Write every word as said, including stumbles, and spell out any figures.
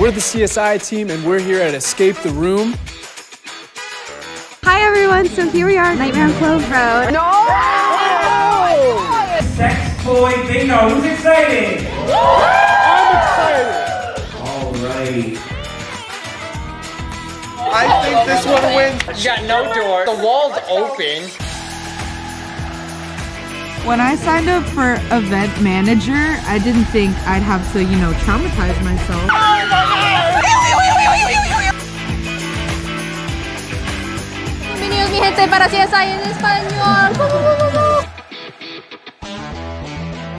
We're the C S I team, and we're here at Escape the Room. Hi everyone, so here we are, Nightmare on Clove Road. No! Oh! Sex toy bingo. Who's excited? I'm excited. All right. I think this one wins. You got no door. The wall's open. When I signed up for event manager, I didn't think I'd have to, you know, traumatize myself. Bienvenidos mi gente para C S I en español.